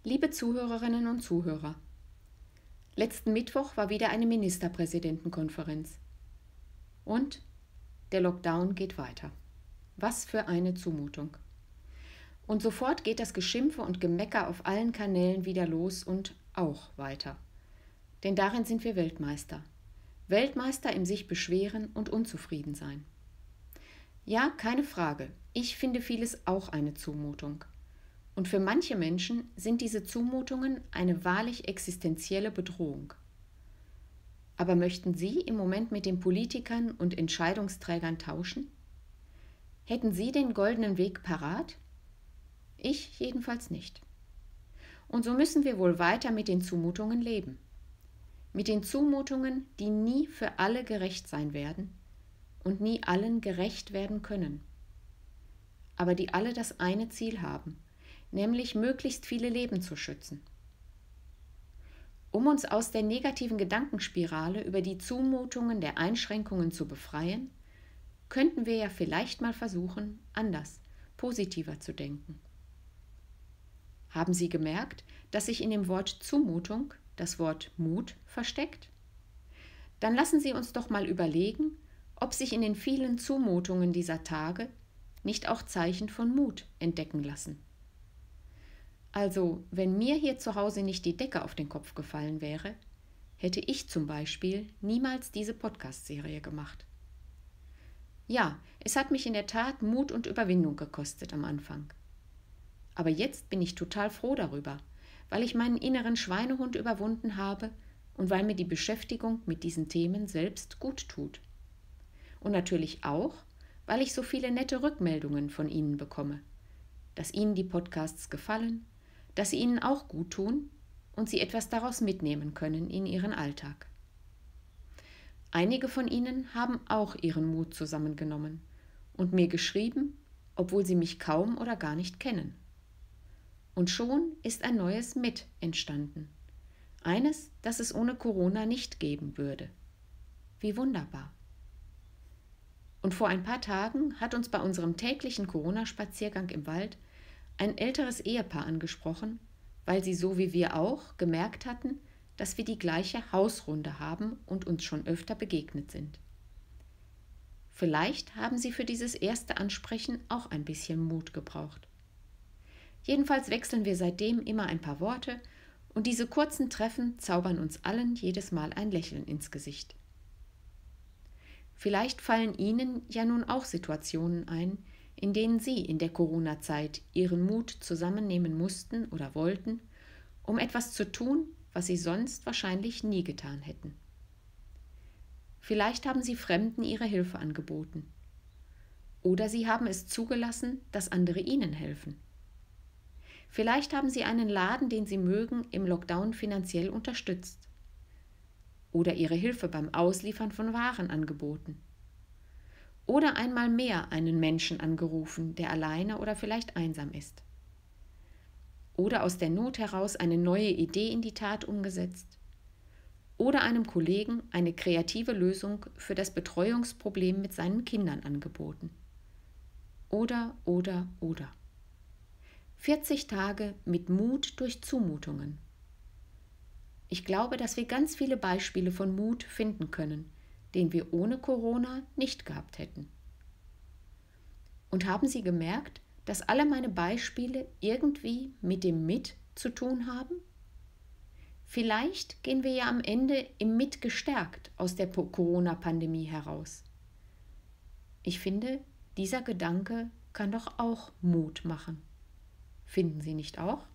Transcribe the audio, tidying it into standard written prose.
Liebe Zuhörerinnen und Zuhörer, letzten Mittwoch war wieder eine Ministerpräsidentenkonferenz. Und der Lockdown geht weiter. Was für eine Zumutung. Und sofort geht das Geschimpfe und Gemecker auf allen Kanälen wieder los und auch weiter. Denn darin sind wir Weltmeister. Weltmeister im sich beschweren und unzufrieden sein. Ja, keine Frage, ich finde vieles auch eine Zumutung. Und für manche Menschen sind diese Zumutungen eine wahrlich existenzielle Bedrohung. Aber möchten Sie im Moment mit den Politikern und Entscheidungsträgern tauschen? Hätten Sie den goldenen Weg parat? Ich jedenfalls nicht. Und so müssen wir wohl weiter mit den Zumutungen leben. Mit den Zumutungen, die nie für alle gerecht sein werden und nie allen gerecht werden können. Aber die alle das eine Ziel haben, nämlich möglichst viele Leben zu schützen. Um uns aus der negativen Gedankenspirale über die Zumutungen der Einschränkungen zu befreien, könnten wir ja vielleicht mal versuchen, anders, positiver zu denken. Haben Sie gemerkt, dass sich in dem Wort Zumutung das Wort Mut versteckt? Dann lassen Sie uns doch mal überlegen, ob sich in den vielen Zumutungen dieser Tage nicht auch Zeichen von Mut entdecken lassen. Also, wenn mir hier zu Hause nicht die Decke auf den Kopf gefallen wäre, hätte ich zum Beispiel niemals diese Podcast-Serie gemacht. Ja, es hat mich in der Tat Mut und Überwindung gekostet am Anfang. Aber jetzt bin ich total froh darüber, weil ich meinen inneren Schweinehund überwunden habe und weil mir die Beschäftigung mit diesen Themen selbst gut tut. Und natürlich auch, weil ich so viele nette Rückmeldungen von Ihnen bekomme, dass Ihnen die Podcasts gefallen, dass sie Ihnen auch gut tun und Sie etwas daraus mitnehmen können in Ihren Alltag. Einige von Ihnen haben auch ihren Mut zusammengenommen und mir geschrieben, obwohl sie mich kaum oder gar nicht kennen. Und schon ist ein neues Mit entstanden. Eines, das es ohne Corona nicht geben würde. Wie wunderbar. Und vor ein paar Tagen hat uns bei unserem täglichen Corona-Spaziergang im Wald ein älteres Ehepaar angesprochen, weil sie so wie wir auch gemerkt hatten, dass wir die gleiche Hausrunde haben und uns schon öfter begegnet sind. Vielleicht haben sie für dieses erste Ansprechen auch ein bisschen Mut gebraucht. Jedenfalls wechseln wir seitdem immer ein paar Worte und diese kurzen Treffen zaubern uns allen jedes Mal ein Lächeln ins Gesicht. Vielleicht fallen Ihnen ja nun auch Situationen ein, in denen Sie in der Corona-Zeit Ihren Mut zusammennehmen mussten oder wollten, um etwas zu tun, was Sie sonst wahrscheinlich nie getan hätten. Vielleicht haben Sie Fremden Ihre Hilfe angeboten. Oder Sie haben es zugelassen, dass andere Ihnen helfen. Vielleicht haben Sie einen Laden, den Sie mögen, im Lockdown finanziell unterstützt. Oder Ihre Hilfe beim Ausliefern von Waren angeboten. Oder einmal mehr einen Menschen angerufen, der alleine oder vielleicht einsam ist. Oder aus der Not heraus eine neue Idee in die Tat umgesetzt. Oder einem Kollegen eine kreative Lösung für das Betreuungsproblem mit seinen Kindern angeboten. Oder. 40 Tage mit Mut durch Zumutungen. Ich glaube, dass wir ganz viele Beispiele von Mut finden können, den wir ohne Corona nicht gehabt hätten. Und haben Sie gemerkt, dass alle meine Beispiele irgendwie mit dem Mit zu tun haben? Vielleicht gehen wir ja am Ende im Mit gestärkt aus der Corona-Pandemie heraus. Ich finde, dieser Gedanke kann doch auch Mut machen. Finden Sie nicht auch?